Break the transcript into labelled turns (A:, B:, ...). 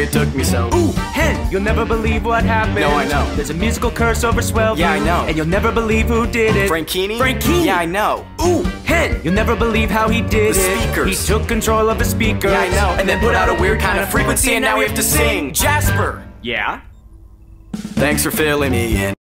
A: way it took me so.
B: Ooh, hen, you'll never believe what happened.
A: No, I know.
B: There's a musical curse over Swellview.
A: Yeah, I know.
B: And you'll never believe who did it.
A: Frankini?
B: Frankini.
A: Yeah, I know.
B: Ooh, hen, you'll never believe how he did
A: The
B: it.
A: speakers.
B: He took control of the speakers.
A: Yeah, I know. And then put out a weird kind of frequency and now we have to sing. Jasper!
B: Yeah?
A: Thanks for filling me in.